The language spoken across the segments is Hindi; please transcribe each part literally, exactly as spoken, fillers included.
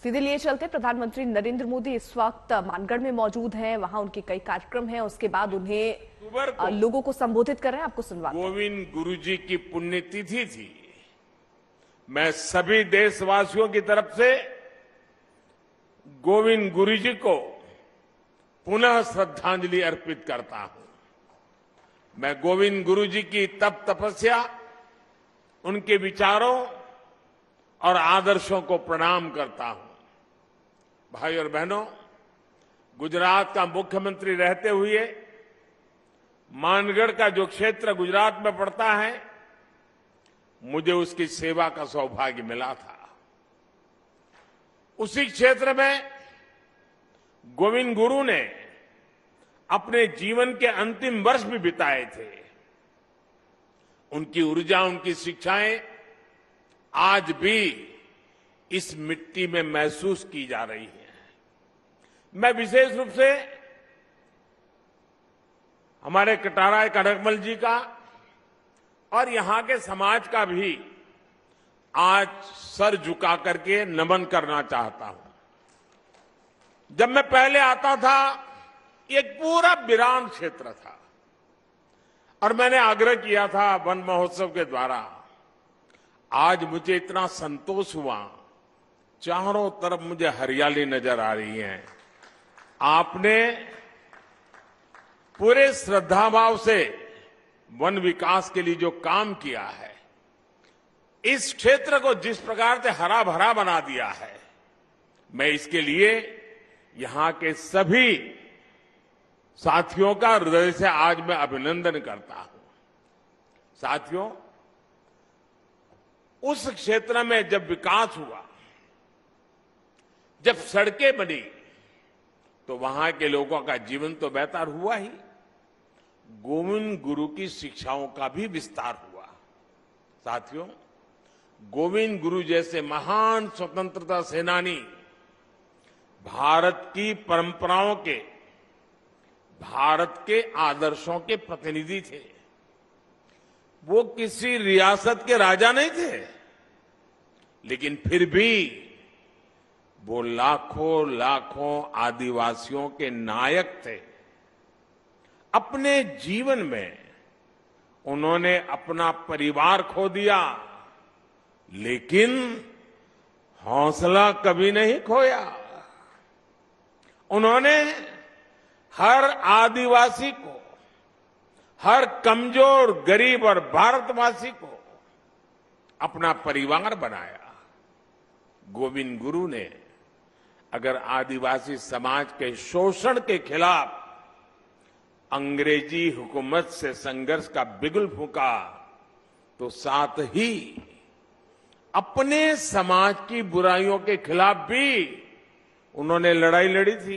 सीधे लिए चलते प्रधानमंत्री नरेंद्र मोदी इस वक्त मानगढ़ में मौजूद हैं। वहां उनके कई कार्यक्रम हैं। उसके बाद उन्हें लोगों को संबोधित कर रहे हैं। आपको सुनवाते हैं। गोविंद गुरु जी की पुण्यतिथि थी। मैं सभी देशवासियों की तरफ से गोविंद गुरु जी को पुनः श्रद्धांजलि अर्पित करता हूं। मैं गोविंद गुरु जी की तप तपस्या, उनके विचारों और आदर्शों को प्रणाम करता हूं। भाई और बहनों, गुजरात का मुख्यमंत्री रहते हुए मानगढ़ का जो क्षेत्र गुजरात में पड़ता है, मुझे उसकी सेवा का सौभाग्य मिला था। उसी क्षेत्र में गोविंद गुरु ने अपने जीवन के अंतिम वर्ष भी बिताए थे। उनकी ऊर्जा, उनकी शिक्षाएं आज भी इस मिट्टी में महसूस की जा रही हैं। मैं विशेष रूप से हमारे कटारा कनकमल जी का और यहां के समाज का भी आज सर झुका करके नमन करना चाहता हूं। जब मैं पहले आता था, एक पूरा वीरान क्षेत्र था और मैंने आग्रह किया था वन महोत्सव के द्वारा। आज मुझे इतना संतोष हुआ, चारों तरफ मुझे हरियाली नजर आ रही है। आपने पूरे श्रद्धाभाव से वन विकास के लिए जो काम किया है, इस क्षेत्र को जिस प्रकार से हरा भरा बना दिया है, मैं इसके लिए यहां के सभी साथियों का हृदय से आज मैं अभिनंदन करता हूं। साथियों, उस क्षेत्र में जब विकास हुआ, जब सड़कें बनी, तो वहां के लोगों का जीवन तो बेहतर हुआ ही, गोविंद गुरु की शिक्षाओं का भी विस्तार हुआ। साथियों, गोविंद गुरु जैसे महान स्वतंत्रता सेनानी भारत की परंपराओं के, भारत के आदर्शों के प्रतिनिधि थे। वो किसी रियासत के राजा नहीं थे, लेकिन फिर भी वो लाखों लाखों आदिवासियों के नायक थे। अपने जीवन में उन्होंने अपना परिवार खो दिया, लेकिन हौसला कभी नहीं खोया। उन्होंने हर आदिवासी को, हर कमजोर, गरीब और भारतवासी को अपना परिवार बनाया। गोविंद गुरु ने अगर आदिवासी समाज के शोषण के खिलाफ अंग्रेजी हुकूमत से संघर्ष का बिगुल फूंका, तो साथ ही अपने समाज की बुराइयों के खिलाफ भी उन्होंने लड़ाई लड़ी थी।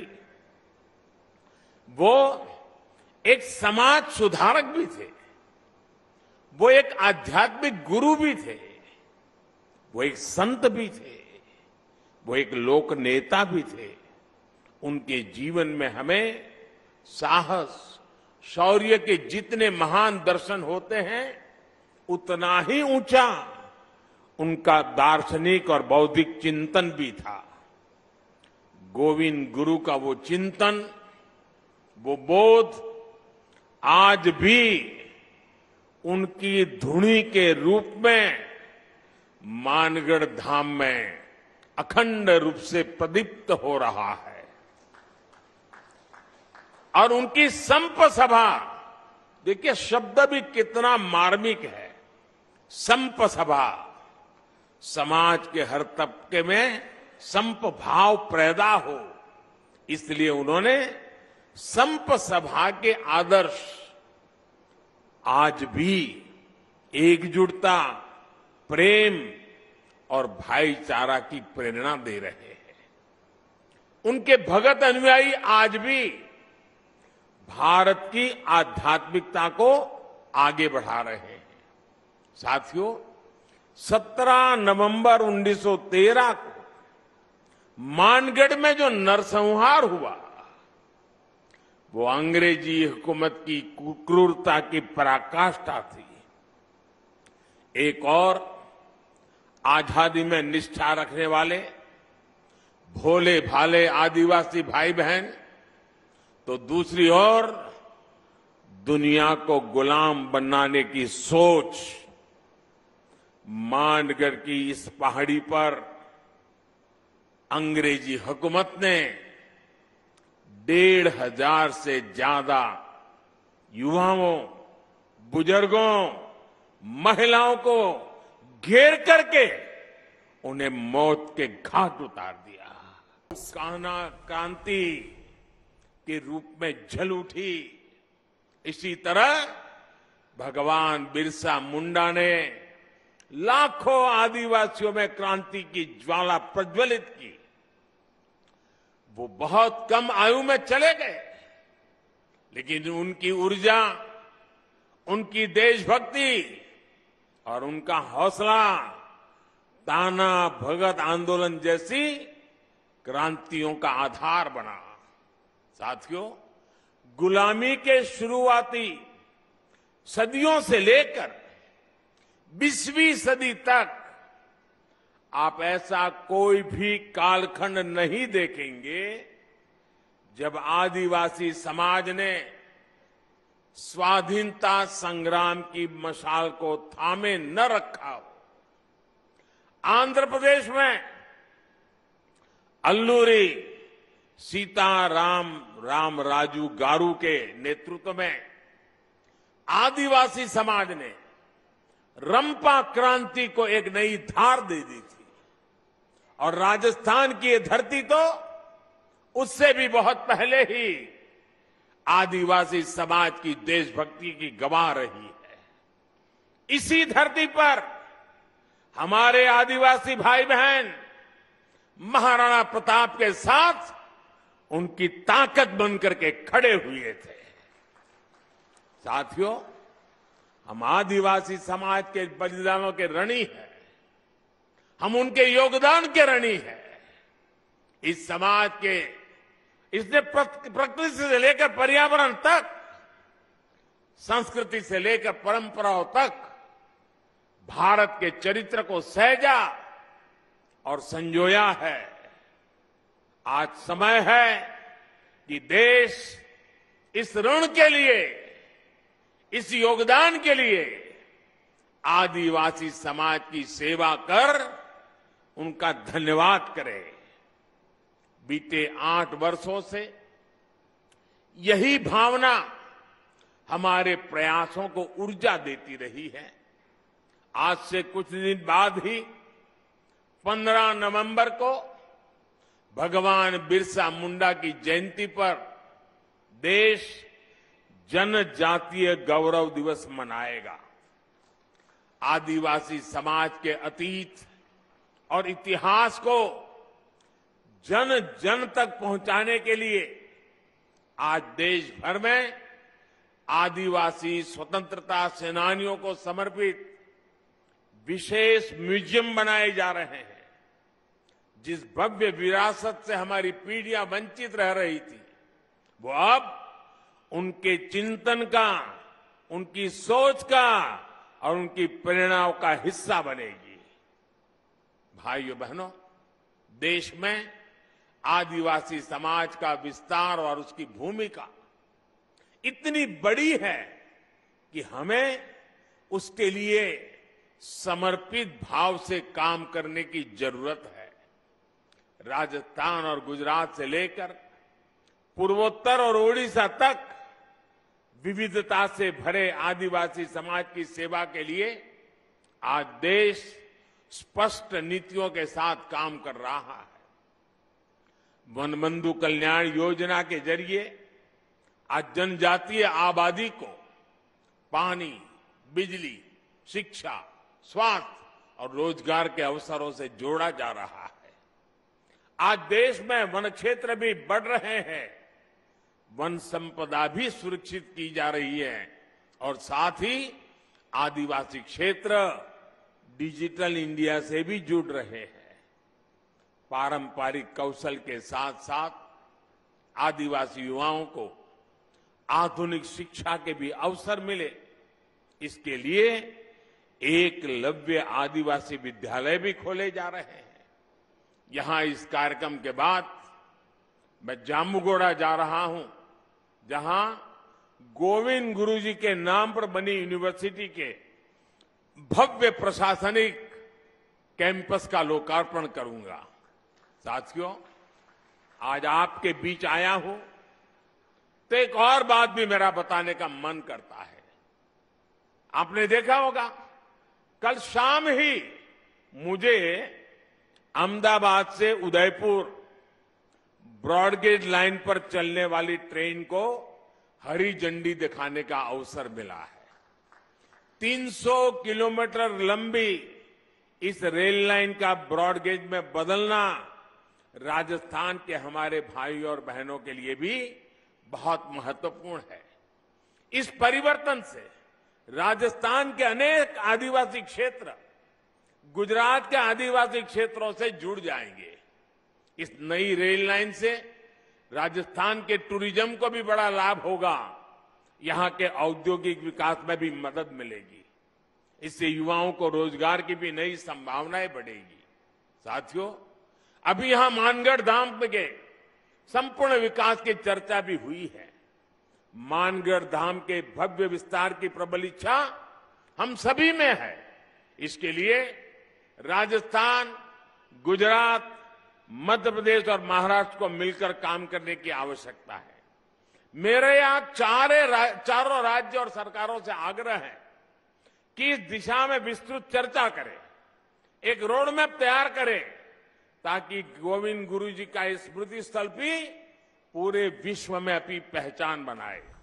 वो एक समाज सुधारक भी थे, वो एक आध्यात्मिक गुरु भी थे, वो एक संत भी थे, वो एक लोक नेता भी थे। उनके जीवन में हमें साहस, शौर्य के जितने महान दर्शन होते हैं, उतना ही ऊंचा उनका दार्शनिक और बौद्धिक चिंतन भी था। गोविंद गुरु का वो चिंतन, वो बोध आज भी उनकी धुनी के रूप में मानगढ़ धाम में अखंड रूप से प्रदीप्त हो रहा है। और उनकी संप सभा, देखिए शब्द भी कितना मार्मिक है। संप सभा, समाज के हर तबके में संप भाव पैदा हो, इसलिए उन्होंने संप सभा के आदर्श आज भी एकजुटता, प्रेम और भाईचारा की प्रेरणा दे रहे हैं। उनके भगत अनुयायी आज भी भारत की आध्यात्मिकता को आगे बढ़ा रहे हैं। साथियों, सत्रह नवंबर उन्नीस सौ तेरह को मानगढ़ में जो नरसंहार हुआ, वो अंग्रेजी हुकूमत की क्रूरता की पराकाष्ठा थी। एक और आजादी में निष्ठा रखने वाले भोले भाले आदिवासी भाई बहन तो दूसरी ओर दुनिया को गुलाम बनाने की सोच मानगढ़ की इस पहाड़ी पर अंग्रेजी हुकूमत ने डेढ़ हजार से ज्यादा युवाओं, बुजुर्गों, महिलाओं को घेर करके उन्हें मौत के घाट उतार दिया। कान्हा क्रांति के रूप में जल उठी। इसी तरह भगवान बिरसा मुंडा ने लाखों आदिवासियों में क्रांति की ज्वाला प्रज्वलित की। वो बहुत कम आयु में चले गए, लेकिन उनकी ऊर्जा, उनकी देशभक्ति और उनका हौसला ताना भगत आंदोलन जैसी क्रांतियों का आधार बना। साथियों, गुलामी के शुरुआती सदियों से लेकर बीसवीं सदी तक आप ऐसा कोई भी कालखंड नहीं देखेंगे जब आदिवासी समाज ने स्वाधीनता संग्राम की मशाल को थामे न रखा हो। आंध्र प्रदेश में अल्लूरी सीताराम राम राजू गारू के नेतृत्व में आदिवासी समाज ने रंपा क्रांति को एक नई धार दे दी थी और राजस्थान की ये धरती तो उससे भी बहुत पहले ही आदिवासी समाज की देशभक्ति की गवाह रही है। इसी धरती पर हमारे आदिवासी भाई बहन महाराणा प्रताप के साथ उनकी ताकत बनकर के खड़े हुए थे। साथियों, हम आदिवासी समाज के बलिदानों के ऋणी हैं, हम उनके योगदान के ऋणी हैं। इस समाज के इसने प्रकृति से लेकर पर्यावरण तक, संस्कृति से लेकर परंपराओं तक भारत के चरित्र को सहेजा और संजोया है। आज समय है कि देश इस ऋण के लिए, इस योगदान के लिए आदिवासी समाज की सेवा कर उनका धन्यवाद करे। बीते आठ वर्षों से यही भावना हमारे प्रयासों को ऊर्जा देती रही है। आज से कुछ दिन बाद ही पंद्रह नवंबर को भगवान बिरसा मुंडा की जयंती पर देश जनजातीय गौरव दिवस मनाएगा। आदिवासी समाज के अतीत और इतिहास को जन जन तक पहुंचाने के लिए आज देश भर में आदिवासी स्वतंत्रता सेनानियों को समर्पित विशेष म्यूजियम बनाए जा रहे हैं। जिस भव्य विरासत से हमारी पीढ़ियां वंचित रह रही थी, वो अब उनके चिंतन का, उनकी सोच का और उनकी प्रेरणाओं का हिस्सा बनेगी। भाइयों बहनों, देश में आदिवासी समाज का विस्तार और उसकी भूमिका इतनी बड़ी है कि हमें उसके लिए समर्पित भाव से काम करने की जरूरत है। राजस्थान और गुजरात से लेकर पूर्वोत्तर और ओडिशा तक विविधता से भरे आदिवासी समाज की सेवा के लिए आज देश स्पष्ट नीतियों के साथ काम कर रहा है। वनबंधु कल्याण योजना के जरिए आज जनजातीय आबादी को पानी, बिजली, शिक्षा, स्वास्थ्य और रोजगार के अवसरों से जोड़ा जा रहा है। आज देश में वन क्षेत्र भी बढ़ रहे हैं, वन संपदा भी सुरक्षित की जा रही है और साथ ही आदिवासी क्षेत्र डिजिटल इंडिया से भी जुड़ रहे हैं। पारंपरिक कौशल के साथ साथ आदिवासी युवाओं को आधुनिक शिक्षा के भी अवसर मिले, इसके लिए एकलव्य आदिवासी विद्यालय भी खोले जा रहे हैं। यहां इस कार्यक्रम के बाद मैं जामुगोड़ा जा रहा हूं, जहां गोविंद गुरु जी के नाम पर बनी यूनिवर्सिटी के भव्य प्रशासनिक कैंपस का लोकार्पण करूंगा। साथियों, आज आपके बीच आया हूं तो एक और बात भी मेरा बताने का मन करता है। आपने देखा होगा, कल शाम ही मुझे अहमदाबाद से उदयपुर ब्रॉडगेज लाइन पर चलने वाली ट्रेन को हरी झंडी दिखाने का अवसर मिला है। तीन सौ किलोमीटर लंबी इस रेल लाइन का ब्रॉडगेज में बदलना राजस्थान के हमारे भाई और बहनों के लिए भी बहुत महत्वपूर्ण है। इस परिवर्तन से राजस्थान के अनेक आदिवासी क्षेत्र गुजरात के आदिवासी क्षेत्रों से जुड़ जाएंगे। इस नई रेल लाइन से राजस्थान के टूरिज्म को भी बड़ा लाभ होगा, यहां के औद्योगिक विकास में भी मदद मिलेगी। इससे युवाओं को रोजगार की भी नई संभावनाएं बढ़ेगी। साथियों, अभी यहां मानगढ़ धाम के संपूर्ण विकास की चर्चा भी हुई है। मानगढ़ धाम के भव्य विस्तार की प्रबल इच्छा हम सभी में है। इसके लिए राजस्थान, गुजरात, मध्य प्रदेश और महाराष्ट्र को मिलकर काम करने की आवश्यकता है। मेरे यहां चारे रा, चारों राज्य और सरकारों से आग्रह है कि इस दिशा में विस्तृत चर्चा करें, एक रोड मैप तैयार करें, ताकि गोविंद गुरु जी का स्मृति स्थल भी पूरे विश्व में अपनी पहचान बनाए।